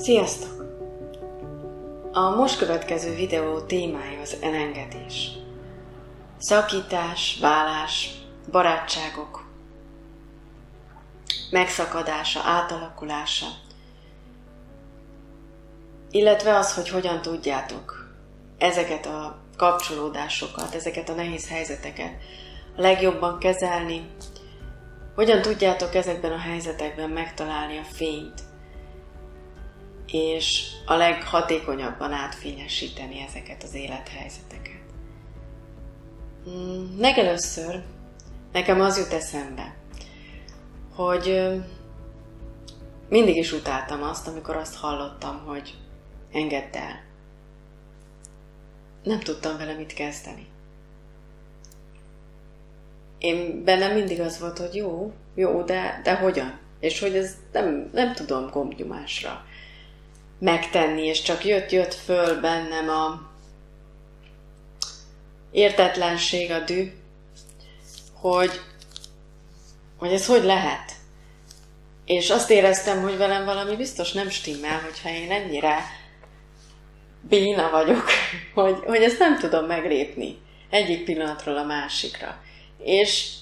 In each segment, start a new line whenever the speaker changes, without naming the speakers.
Sziasztok! A most következő videó témája az elengedés. Szakítás, válás, barátságok, megszakadása, átalakulása, illetve az, hogy hogyan tudjátok ezeket a kapcsolódásokat, ezeket a nehéz helyzeteket a legjobban kezelni, hogyan tudjátok ezekben a helyzetekben megtalálni a fényt, és a leghatékonyabban átfényesíteni ezeket az élethelyzeteket. Legelőször nekem az jut eszembe, hogy mindig is utáltam azt, amikor azt hallottam, hogy engedd el. Nem tudtam vele mit kezdeni. Én bennem mindig az volt, hogy jó, de hogyan? És hogy ez nem tudom gombnyomásra megtenni, és csak jött föl bennem a értetlenség, a düh, hogy ez hogy lehet. És azt éreztem, hogy velem valami biztos nem stimmel, hogyha én ennyire béna vagyok, hogy ezt nem tudom meglépni egyik pillanatról a másikra. És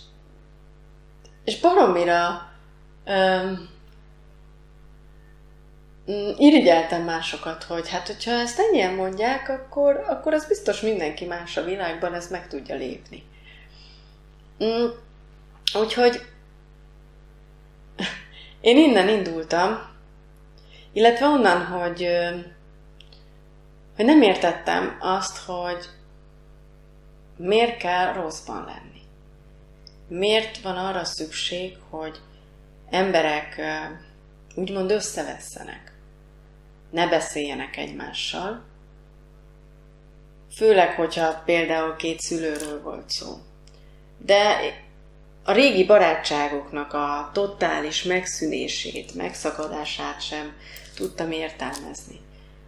baromira irigyeltem másokat, hogy hogyha ezt ennyien mondják, akkor az biztos mindenki más a világban ezt meg tudja lépni. Úgyhogy én innen indultam, illetve onnan, hogy nem értettem azt, hogy miért kell rosszban lenni. Miért van arra szükség, hogy emberek úgymond összevesszenek, ne beszéljenek egymással, főleg, hogyha például két szülőről volt szó. De a régi barátságoknak a totális megszűnését, megszakadását sem tudtam értelmezni.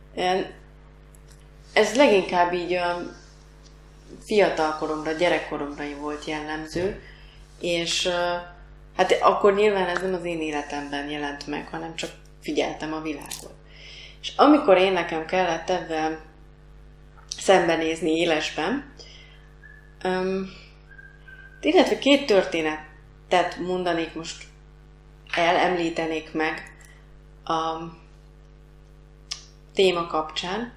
Ez leginkább így a fiatalkoromra, gyerekkoromra volt jellemző, és hát akkor nyilván ez nem az én életemben jelent meg, hanem csak figyeltem a világot. És amikor nekem kellett ebben szembenézni élesben, illetve két történetet mondanék most említenék meg a téma kapcsán.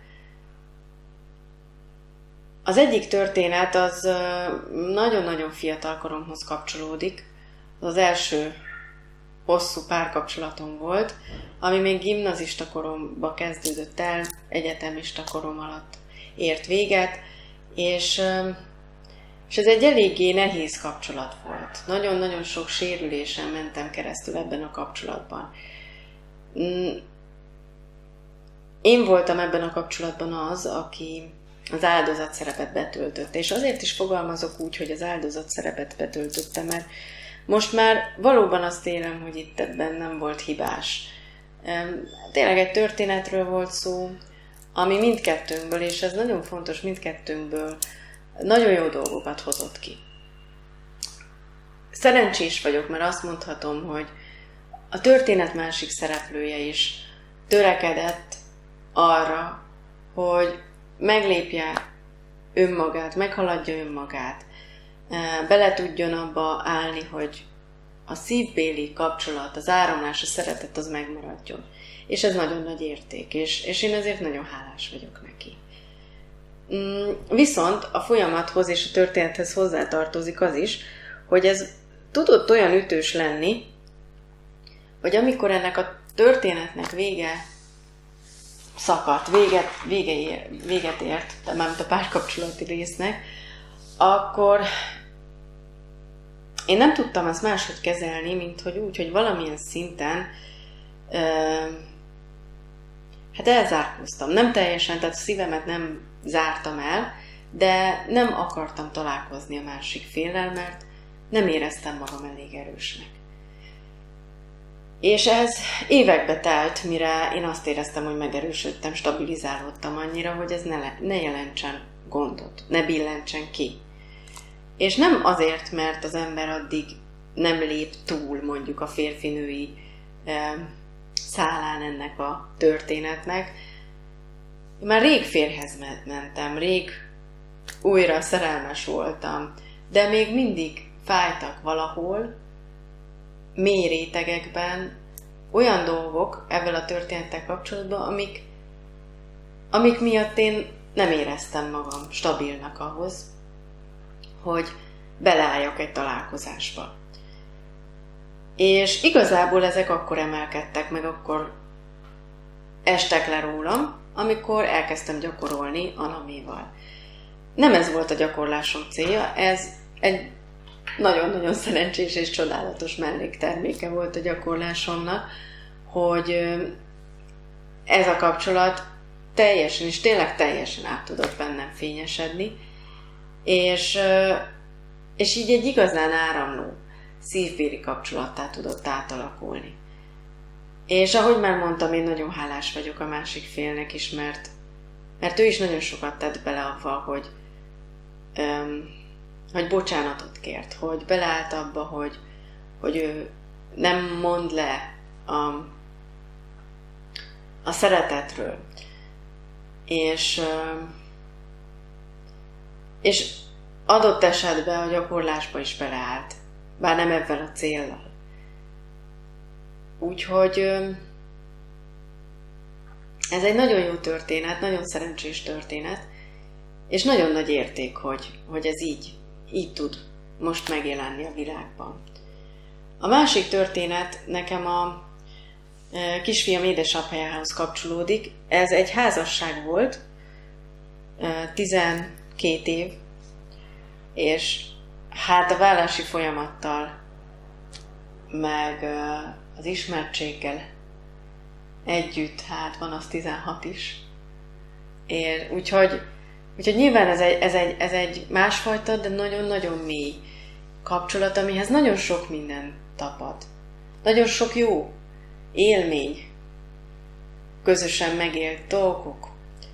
Az egyik történet az nagyon-nagyon fiatal koromhoz kapcsolódik. Az első hosszú párkapcsolatom volt, ami még gimnazista koromba kezdődött el, egyetemista korom alatt ért véget, és ez egy eléggé nehéz kapcsolat volt. Nagyon-nagyon sok sérülésen mentem keresztül ebben a kapcsolatban. Én voltam ebben a kapcsolatban az, aki az áldozat szerepet betöltötte, és azért is fogalmazok úgy, hogy az áldozat szerepet betöltötte, mert most már valóban azt élem, hogy itt ebben nem volt hibás. Tényleg egy történetről volt szó, ami mindkettőnkből, és ez nagyon fontos, mindkettőnkből nagyon jó dolgokat hozott ki. Szerencsés vagyok, mert azt mondhatom, hogy a történet másik szereplője is törekedett arra, hogy meglépje önmagát, meghaladja önmagát, bele tudjon abba állni, hogy a szívbéli kapcsolat, az áramlás, a szeretet az megmaradjon. És ez nagyon nagy érték, és én ezért nagyon hálás vagyok neki. Viszont a folyamathoz és a történethez hozzátartozik az is, hogy ez tudott olyan ütős lenni, hogy amikor ennek a történetnek vége szakadt, véget ért, de mármint a párkapcsolati résznek, akkor én nem tudtam ezt máshogy kezelni, mint hogy úgy, hogy valamilyen szinten elzárkóztam. Nem teljesen, tehát a szívemet nem zártam el, de nem akartam találkozni a másik féllel, mert nem éreztem magam elég erősnek. És ez évekbe telt, mire én azt éreztem, hogy megerősödtem, stabilizálódtam annyira, hogy ez ne jelentsen gondot, ne billentsen ki. És nem azért, mert az ember addig nem lép túl mondjuk a férfinői szálán ennek a történetnek. Már rég férjhez mentem, rég újra szerelmes voltam, de még mindig fájtak valahol, mély rétegekben olyan dolgok ebben a történettel kapcsolatban, amik miatt én nem éreztem magam stabilnak ahhoz, hogy beleálljak egy találkozásba. És igazából ezek akkor emelkedtek meg, akkor estek le rólam, amikor elkezdtem gyakorolni Anaméval. Nem ez volt a gyakorlásom célja, ez egy nagyon-nagyon szerencsés és csodálatos mellékterméke volt a gyakorlásomnak, hogy ez a kapcsolat teljesen, és tényleg teljesen át tudott bennem fényesedni, és így egy igazán áramló, szívbéli kapcsolattá tudott átalakulni. És ahogy már mondtam, én nagyon hálás vagyok a másik félnek is, mert ő is nagyon sokat tett bele avval, hogy bocsánatot kért, hogy beleállt abba, hogy ő nem mond le a szeretetről. És adott esetben a gyakorlásba is beleállt, bár nem ebben a céllal. Úgyhogy ez egy nagyon jó történet, nagyon szerencsés történet, és nagyon nagy érték, hogy ez így tud most megjelenni a világban. A másik történet nekem a kisfiam édesapjához kapcsolódik. Ez egy házasság volt, 12 év, és hát a válási folyamattal, meg az ismertséggel együtt, hát van az 16 is. Úgyhogy nyilván ez egy másfajta, de nagyon-nagyon mély kapcsolat, amihez nagyon sok minden tapad. Nagyon sok jó élmény, közösen megélt dolgok.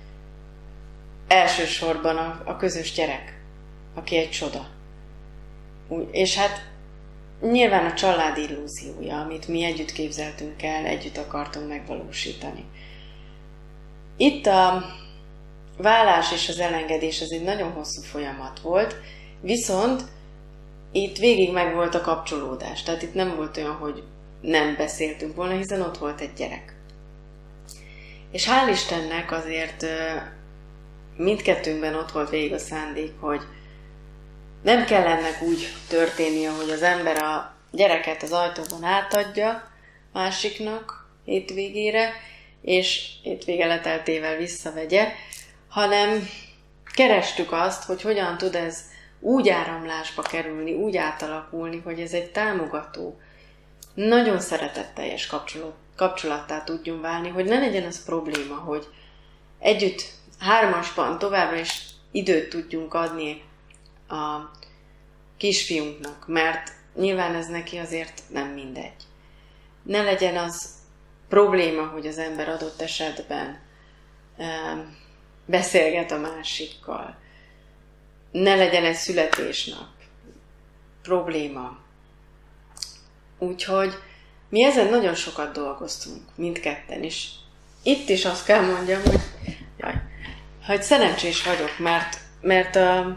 Elsősorban a közös gyerek, aki egy csoda. És hát nyilván a család illúziója, amit mi együtt képzeltünk el, együtt akartunk megvalósítani. Itt a válás és az elengedés az egy nagyon hosszú folyamat volt, viszont itt végig megvolt a kapcsolódás. Tehát itt nem volt olyan, hogy nem beszéltünk volna, hiszen ott volt egy gyerek. És hál' Istennek azért mindkettőnkben ott volt végig a szándék, hogy nem kell ennek úgy történnie, hogy az ember a gyereket az ajtóban átadja másiknak hétvégére, és hétvége leteltével visszavegye, hanem kerestük azt, hogy hogyan tud ez úgy áramlásba kerülni, úgy átalakulni, hogy ez egy támogató, nagyon szeretetteljes kapcsolattá tudjon válni, hogy ne legyen az probléma, hogy együtt hármasban továbbra is időt tudjunk adni a kisfiunknak, mert nyilván ez neki azért nem mindegy. Ne legyen az probléma, hogy az ember adott esetben beszélget a másikkal. Ne legyen egy születésnap probléma. Úgyhogy mi ezen nagyon sokat dolgoztunk, mindketten is. Itt is azt kell mondjam, hogy szerencsés vagyok, mert a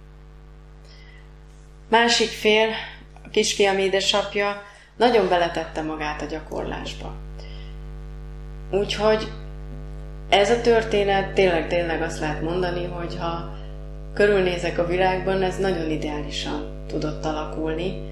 másik fél, a kisfiam édesapja nagyon beletette magát a gyakorlásba. Úgyhogy ez a történet tényleg azt lehet mondani, hogy ha körülnézek a világban, ez nagyon ideálisan tudott alakulni,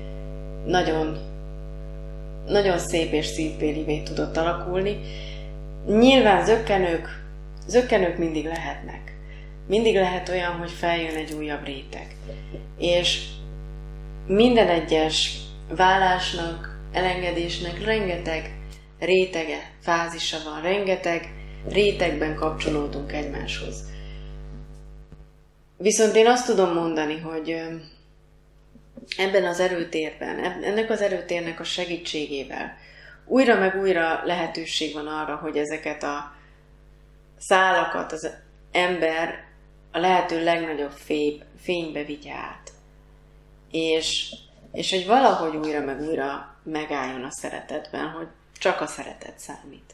nagyon szép és szívbélivé tudott alakulni. Nyilván zökkenők mindig lehetnek. Mindig lehet olyan, hogy feljön egy újabb réteg. És minden egyes válásnak, elengedésnek rengeteg rétege, fázisa van, rengeteg rétegben kapcsolódunk egymáshoz. Viszont én azt tudom mondani, hogy ebben az erőtérben, ennek az erőtérnek a segítségével újra meg újra lehetőség van arra, hogy ezeket a szálakat az ember a lehető legnagyobb fénybe vigye át. És hogy valahogy újra meg újra megálljon a szeretetben, hogy Csak a szeretet számít.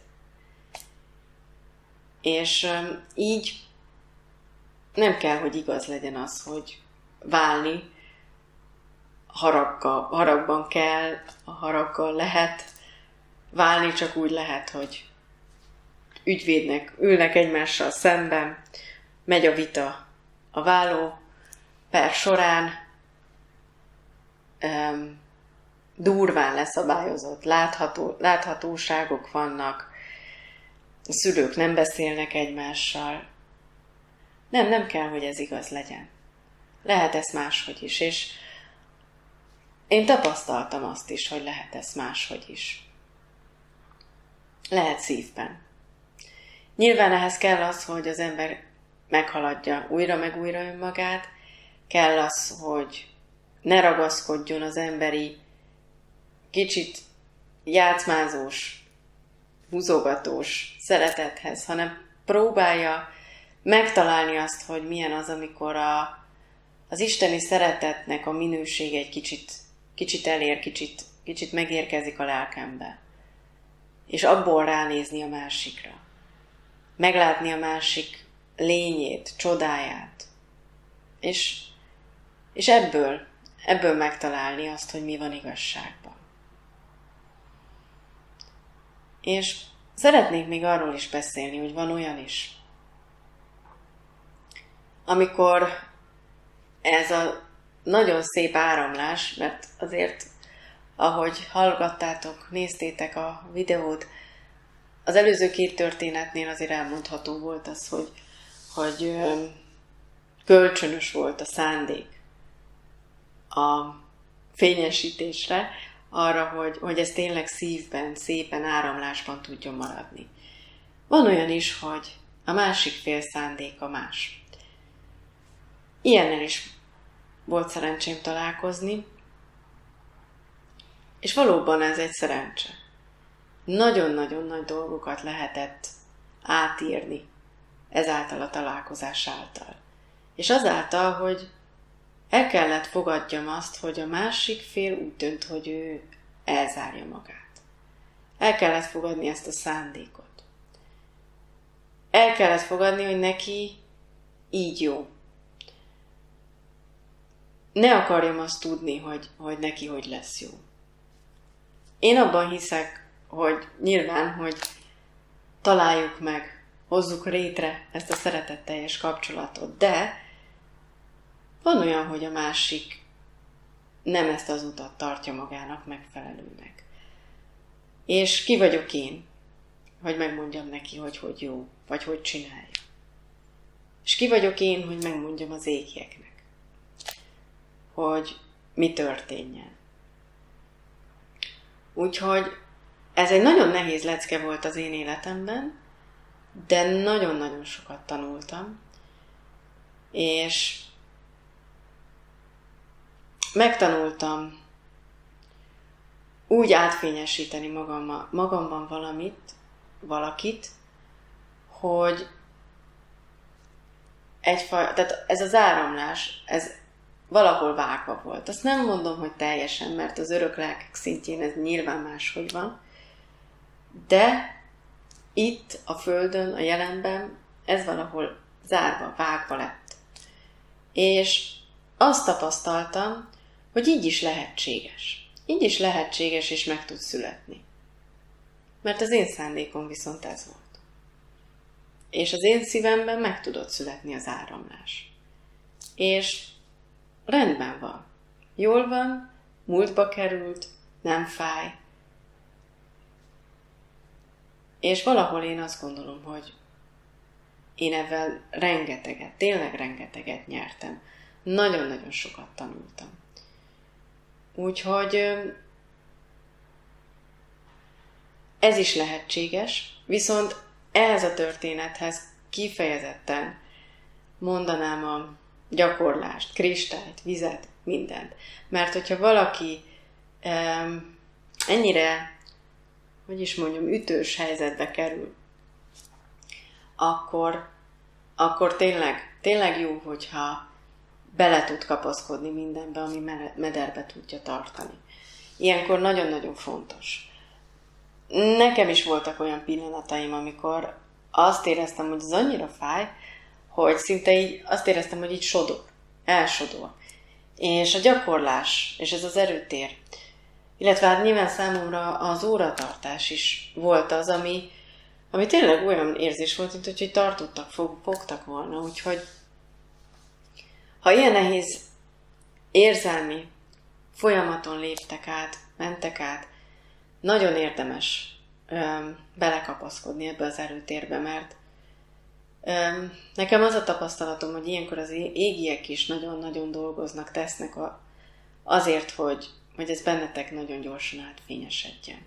És így nem kell, hogy igaz legyen az, hogy válni haragban kell, a haraggal lehet válni, csak úgy lehet, hogy ügyvédnek ülnek egymással szemben, megy a vita a válló per során, durván leszabályozott, láthatóságok vannak, a szülők nem beszélnek egymással. Nem kell, hogy ez igaz legyen. Lehet ez máshogy is, és én tapasztaltam azt is, hogy lehet ez máshogy is. Lehet szívben. Nyilván ehhez kell az, hogy az ember meghaladja újra meg újra önmagát, kell az, hogy ne ragaszkodjon az emberi, kicsit játszmázós, húzogatós szeretethez, hanem próbálja megtalálni azt, hogy milyen az, amikor az isteni szeretetnek a minősége egy kicsit elér, kicsit megérkezik a lelkembe. És abból ránézni a másikra. Meglátni a másik lényét, csodáját. És ebből megtalálni azt, hogy mi van igazságban. És szeretnék még arról is beszélni, hogy van olyan is, amikor ez a nagyon szép áramlás, mert azért, ahogy hallgattátok, néztétek a videót, az előző 2 történetnél azért elmondható volt az, hogy kölcsönös volt a szándék a fényesítésre, arra, hogy ez tényleg szívben, szépen áramlásban tudjon maradni. Van olyan is, hogy a másik fél szándéka más. Ilyennel is volt szerencsém találkozni, és valóban ez egy szerencse. Nagyon-nagyon nagy dolgokat lehetett átírni ezáltal a találkozás által. És azáltal, hogy el kellett fogadjam azt, hogy a másik fél úgy dönt, hogy ő elzárja magát. El kellett fogadni ezt a szándékot. El kellett fogadni, hogy neki így jó. Ne akarjam azt tudni, hogy neki hogy lesz jó. Én abban hiszek, hogy nyilván, hogy találjuk meg, hozzuk létre ezt a szeretetteljes kapcsolatot, de van olyan, hogy a másik nem ezt az utat tartja magának megfelelőnek. És ki vagyok én, hogy megmondjam neki, hogy jó, vagy hogy csinálja. És ki vagyok én, hogy megmondjam az égieknek, hogy mi történjen. Úgyhogy ez egy nagyon nehéz lecke volt az én életemben, de nagyon-nagyon sokat tanultam, és megtanultam úgy átfényesíteni magamban valakit, hogy tehát ez az áramlás, ez valahol vágva volt. Azt nem mondom, hogy teljesen, mert az örök lelkek szintjén ez nyilván máshogy van, de itt a Földön, a jelenben ez valahol zárva, vágva lett. És azt tapasztaltam, hogy így is lehetséges. Így is lehetséges, és meg tud születni. Mert az én szándékom viszont ez volt. És az én szívemben meg tudott születni az áramlás. És rendben van. Jól van, múltba került, nem fáj. És valahol én azt gondolom, hogy én ebben tényleg rengeteget nyertem. Nagyon-nagyon sokat tanultam. Úgyhogy ez is lehetséges, viszont ehhez a történethez kifejezetten mondanám a gyakorlást, kristályt, vizet, mindent. Mert hogyha valaki ennyire, ütős helyzetbe kerül, akkor tényleg jó, hogyha bele tud kapaszkodni mindenbe, ami mederbe tudja tartani. Ilyenkor nagyon-nagyon fontos nekem is voltak olyan pillanataim, amikor azt éreztem, hogy ez annyira fáj, hogy szinte így azt éreztem, hogy így sodor, elsodor. És a gyakorlás, és ez az erőtér, illetve hát nyilván számomra az óratartás is volt az, ami tényleg olyan érzés volt, mint hogy tartottak, fogtak volna. Úgyhogy ha ilyen nehéz érzelmi folyamaton léptek át, mentek át, nagyon érdemes belekapaszkodni ebbe az erőtérbe, mert nekem az a tapasztalatom, hogy ilyenkor az égiek is nagyon-nagyon dolgoznak, tesznek azért, hogy ez bennetek nagyon gyorsan átfényesedjen.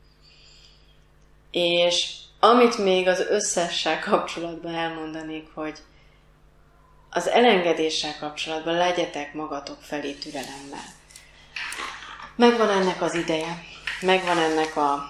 És amit még az összessel kapcsolatban elmondanék, hogy az elengedéssel kapcsolatban legyetek magatok felé türelemmel. Megvan ennek az ideje, megvan ennek a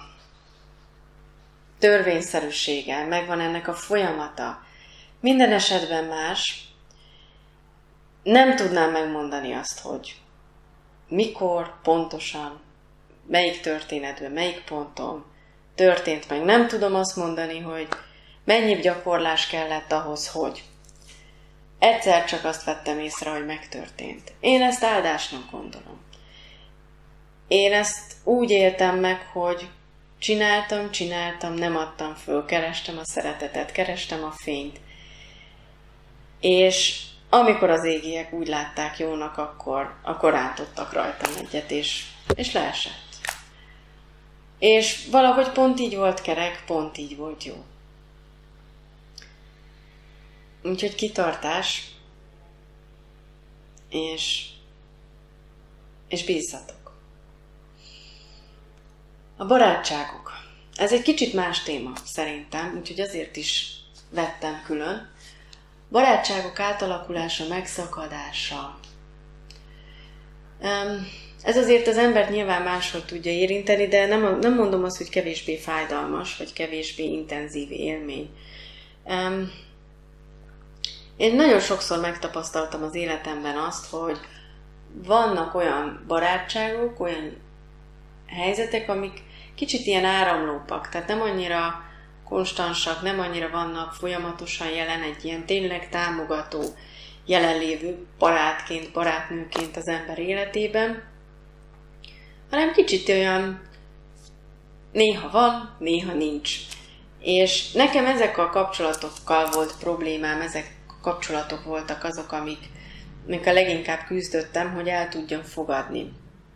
törvényszerűsége, megvan ennek a folyamata. Minden esetben más. Nem tudnám megmondani azt, hogy mikor, pontosan, melyik történetben, melyik ponton történt meg. Nem tudom azt mondani, hogy mennyi gyakorlás kellett ahhoz, hogy. Egyszer csak azt vettem észre, hogy megtörtént. Én ezt áldásnak gondolom. Én ezt úgy éltem meg, hogy csináltam, nem adtam föl, kerestem a szeretetet, kerestem a fényt. És amikor az égiek úgy látták jónak, akkor rántottak rajtam egyet, és leesett. És valahogy pont így volt kerek, pont így volt jó. Úgyhogy kitartás, és bízzatok. A barátságok. Ez egy kicsit más téma szerintem, úgyhogy azért is vettem külön. Barátságok átalakulása, megszakadása. Ez azért az embert nyilván máshol tudja érinteni, de nem mondom azt, hogy kevésbé fájdalmas, vagy kevésbé intenzív élmény. Én nagyon sokszor megtapasztaltam az életemben azt, hogy vannak olyan barátságok, olyan helyzetek, amik kicsit ilyen áramlópak, tehát nem annyira konstansak, nem annyira vannak folyamatosan jelen egy ilyen tényleg támogató, jelenlévő barátként, barátnőként az ember életében, hanem kicsit olyan néha van, néha nincs. És nekem ezek a kapcsolatokkal volt problémám, ezek a kapcsolatok voltak azok, amik a leginkább küzdöttem, hogy el tudjam fogadni.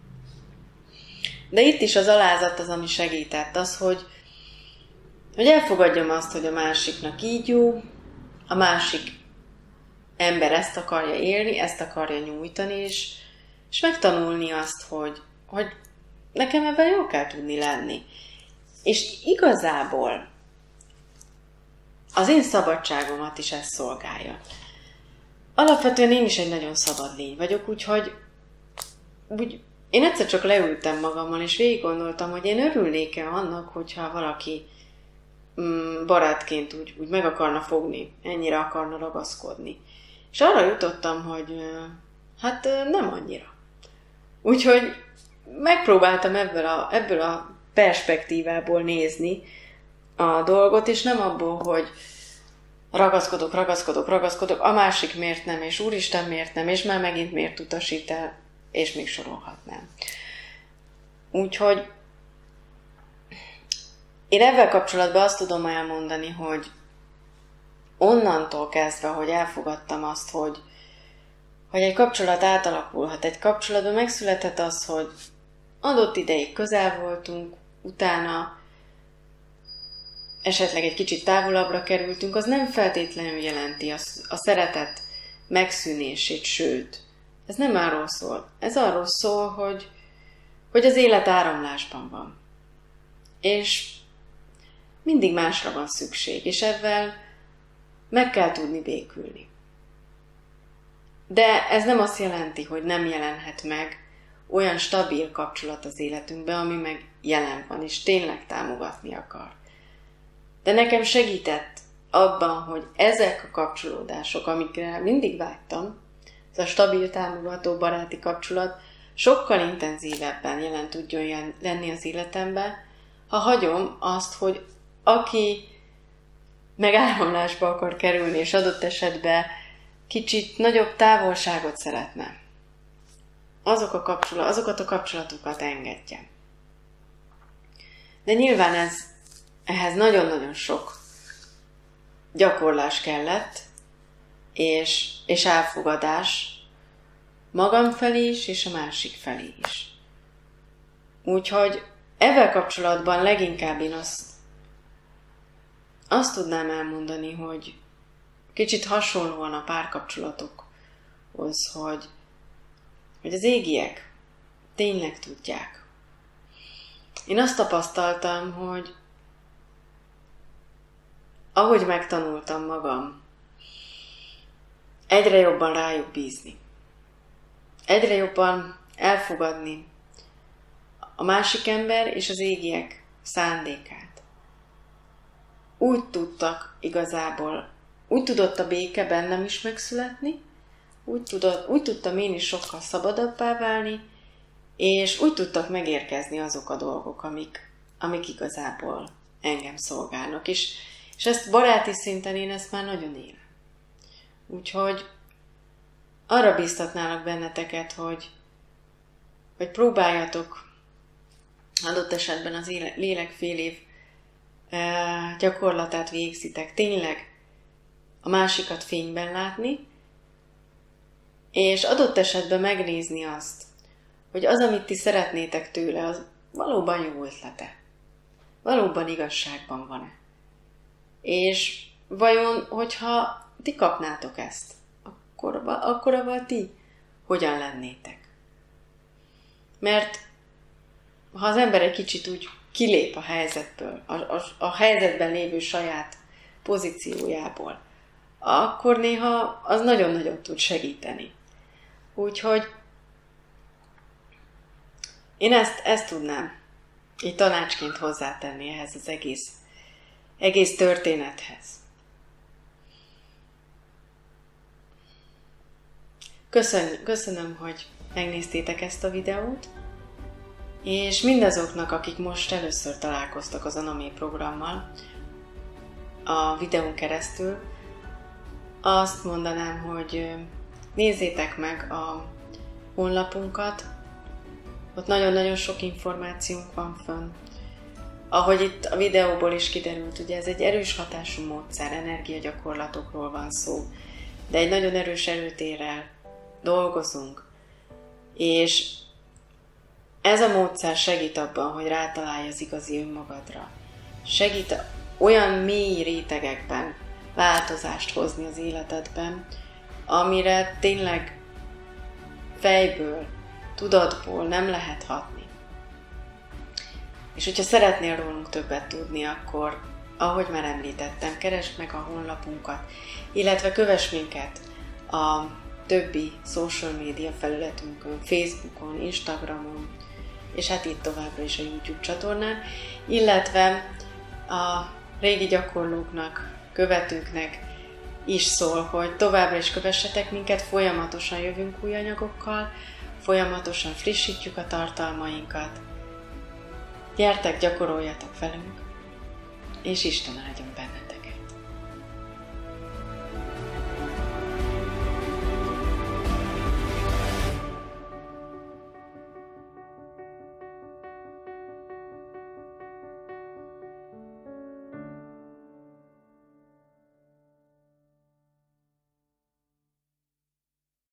De itt is az alázat az, ami segített, az, hogy elfogadjam azt, hogy a másiknak így jó, a másik ember ezt akarja élni, ezt akarja nyújtani, és megtanulni azt, hogy nekem ebben jól kell tudni lenni. És igazából az én szabadságomat is ez szolgálja. Alapvetően én is egy nagyon szabad lény vagyok, úgyhogy én egyszer csak leültem magammal, és végig gondoltam, hogy én örülnék-e annak, hogyha valaki barátként úgy meg akarna fogni, ennyire akarna ragaszkodni. És arra jutottam, hogy nem annyira. Úgyhogy megpróbáltam ebből a perspektívából nézni a dolgot, és nem abból, hogy ragaszkodok, a másik miért nem, és úristen miért nem, és már megint miért utasít el, és még sorolhatnám. Úgyhogy én ebben kapcsolatban azt tudom elmondani, hogy onnantól kezdve, hogy elfogadtam azt, hogy egy kapcsolat átalakulhat, egy kapcsolatban megszülethet az, hogy adott ideig közel voltunk, utána esetleg egy kicsit távolabbra kerültünk, az nem feltétlenül jelenti a szeretet megszűnését, sőt, ez nem arról szól. Ez arról szól, hogy az élet áramlásban van. És mindig másra van szükség, és ezzel meg kell tudni békülni. De ez nem azt jelenti, hogy nem jelenhet meg olyan stabil kapcsolat az életünkben, ami meg jelen van, és tényleg támogatni akar. De nekem segített abban, hogy ezek a kapcsolódások, amikre mindig vágytam, ez a stabil, támogató, baráti kapcsolat sokkal intenzívebben jelen tudjon lenni az életemben, ha hagyom azt, hogy aki megáramlásba akar kerülni, és adott esetben kicsit nagyobb távolságot szeretne, azokat a kapcsolatokat engedje. De nyilván ehhez nagyon-nagyon sok gyakorlás kellett, és elfogadás magam felé is, és a másik felé is. Úgyhogy ezzel kapcsolatban leginkább én azt tudnám elmondani, hogy kicsit hasonlóan a párkapcsolatokhoz, hogy az égiek tényleg tudják. Én azt tapasztaltam, hogy ahogy megtanultam magam, egyre jobban rájuk bízni. Egyre jobban elfogadni a másik ember és az égiek szándékát. Úgy tudott a béke bennem is megszületni, úgy tudtam én is sokkal szabadabbá válni, és úgy tudtak megérkezni azok a dolgok, amik igazából engem szolgálnak. És ezt baráti szinten én ezt már nagyon élem. Úgyhogy arra bíztatnálak benneteket, hogy próbáljatok adott esetben az lélek fél év gyakorlatát végzitek, tényleg a másikat fényben látni, és adott esetben megnézni azt, hogy az, amit ti szeretnétek tőle, az valóban jó ötlete. Valóban igazságban van-e. És vajon, hogyha ti kapnátok ezt, akkor avval ti hogyan lennétek? Mert ha az ember egy kicsit úgy kilép a helyzetből, a helyzetben lévő saját pozíciójából, akkor néha az nagyon-nagyon tud segíteni. Úgyhogy én ezt tudnám így tanácsként hozzátenni ehhez az egész történethez. Köszönöm, hogy megnéztétek ezt a videót, és mindazoknak, akik most először találkoztak az Anamé programmal a videón keresztül, azt mondanám, hogy nézzétek meg a honlapunkat, ott nagyon-nagyon sok információnk van fönn. Ahogy itt a videóból is kiderült, ugye ez egy erős hatású módszer, energiagyakorlatokról van szó, de egy nagyon erős erőtérrel dolgozunk. És ez a módszer segít abban, hogy rátalálj az igazi önmagadra. Segít olyan mély rétegekben változást hozni az életedben, amire tényleg fejből, tudatból nem lehet hatni. És hogyha szeretnél rólunk többet tudni, akkor, ahogy már említettem, keresd meg a honlapunkat, illetve kövess minket a többi social media felületünkön, Facebookon, Instagramon, és hát itt továbbra is a YouTube csatornán, illetve a régi gyakorlóknak, követőknek is szól, hogy továbbra is kövessetek minket, folyamatosan jövünk új anyagokkal, folyamatosan frissítjük a tartalmainkat. Gyertek, gyakoroljatok velünk, és Isten áldjon benneteket!